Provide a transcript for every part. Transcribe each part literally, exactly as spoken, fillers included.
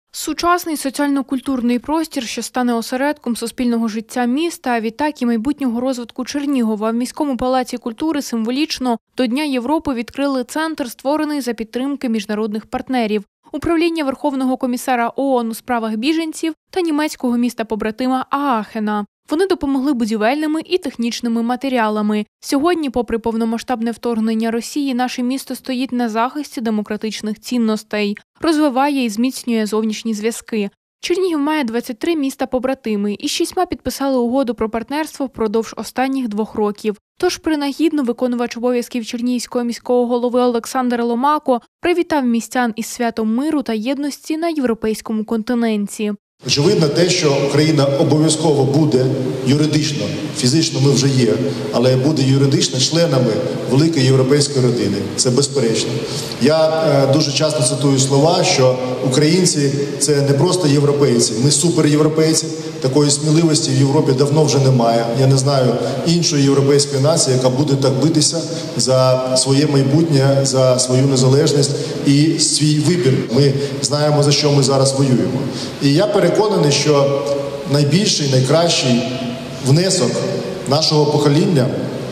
Сучасний соціально-культурний простір, що стане осередком суспільного життя міста, а відтак і майбутнього розвитку Чернігова. В міському палаці культури символічно до Дня Європи відкрили центр, створений за підтримки міжнародних партнерів. Управління Верховного комісара ООН у справах біженців та німецького міста-побратима Аахена. Вони допомогли будівельними і технічними матеріалами. Сьогодні, попри повномасштабне вторгнення Росії, наше місто стоїть на захисті демократичних цінностей, розвиває і зміцнює зовнішні зв'язки. Чернігів має двадцять три міста-побратими, і з шістьма підписали угоду про партнерство впродовж останніх двох років. Тож принагідно виконувач обов'язків Чернігівського міського голови Олександр Ломако привітав містян із святом миру та єдності на європейському континенті. Очевидно те, що Україна обов'язково буде юридично, фізично ми вже є, але буде юридично членами великої європейської родини. Це безперечно. Я е, дуже часто цитую слова, що українці – це не просто європейці, ми суперєвропейці. Такої сміливості в Європі давно вже немає. Я не знаю іншої європейської нації, яка буде так битися за своє майбутнє, за свою незалежність і свій вибір. Ми знаємо, за що ми зараз воюємо. І я переконаний, що найбільший, найкращий внесок нашого покоління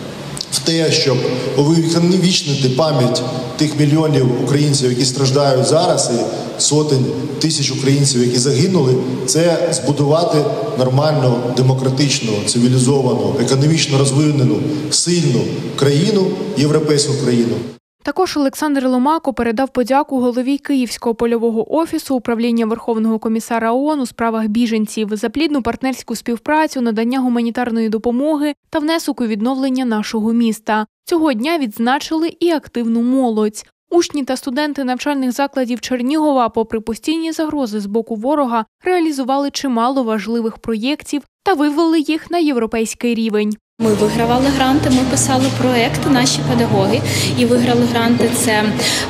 в те, щоб увіковічнити пам'ять тих мільйонів українців, які страждають зараз, і сотень тисяч українців, які загинули, це збудувати нормальну, демократичну, цивілізовану, економічно розвинену, сильну країну, європейську країну. Також Олександр Ломако передав подяку голові Київського польового офісу Управління Верховного комісара ООН у справах біженців за плідну партнерську співпрацю, надання гуманітарної допомоги та внесок у відновлення нашого міста. Цього дня відзначили і активну молодь. Учні та студенти навчальних закладів Чернігова, попри постійні загрози з боку ворога, реалізували чимало важливих проєктів та вивели їх на європейський рівень. Ми вигравали гранти, ми писали проекти, наші педагоги, і виграли гранти. Це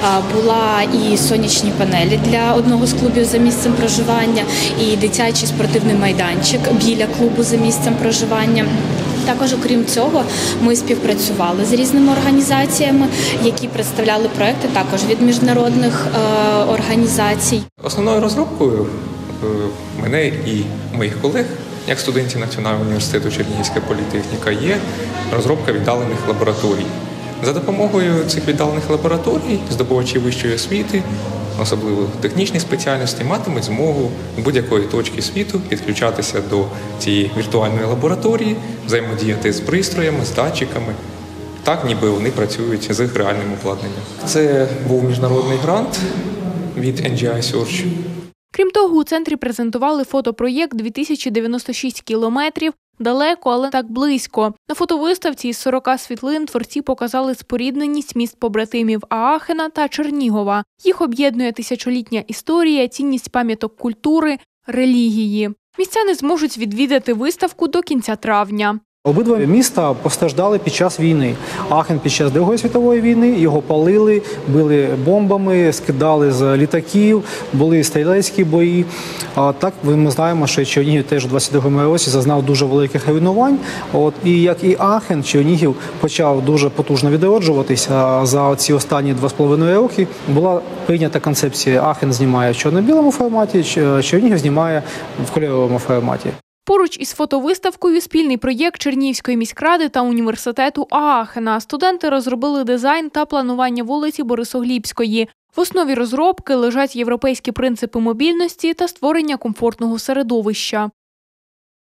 була і сонячні панелі для одного з клубів за місцем проживання, і дитячий спортивний майданчик біля клубу за місцем проживання. Також, окрім цього, ми співпрацювали з різними організаціями, які представляли проекти також від міжнародних е, організацій. Основною розробкою е, мене і моїх колег, як студентів Національного університету Чернігівська політехніка, є розробка віддалених лабораторій. За допомогою цих віддалених лабораторій здобувачі вищої освіти, особливо технічних спеціальностей, матимуть змогу з будь-якої точки світу підключатися до цієї віртуальної лабораторії, взаємодіяти з пристроями, з датчиками, так ніби вони працюють з їх реальним обладнанням. Це був міжнародний грант від ен джі ай Search. Крім того, у центрі презентували фотопроєкт «дві тисячі дев'яносто шість кілометрів. Далеко, але так близько». На фотовиставці із сорока світлин творці показали спорідненість міст-побратимів Аахена та Чернігова. Їх об'єднує тисячолітня історія, цінність пам'яток культури, релігії. Містяни зможуть відвідати виставку до кінця травня. Обидва міста постраждали під час війни. Аахен під час Другої світової війни, його палили, били бомбами, скидали з літаків, були стрілецькі бої. А так ми знаємо, що Чернігів теж у двадцять другому році зазнав дуже великих руйнувань. От, і як і Аахен, Чернігів почав дуже потужно відроджуватися за ці останні два з половиною роки. Була прийнята концепція: Аахен знімає в чорно-білому форматі, Чернігів знімає в кольоровому форматі. Поруч із фотовиставкою спільний проєкт Чернігівської міськради та університету Аахена. Студенти розробили дизайн та планування вулиці Борисоглібської. В основі розробки лежать європейські принципи мобільності та створення комфортного середовища.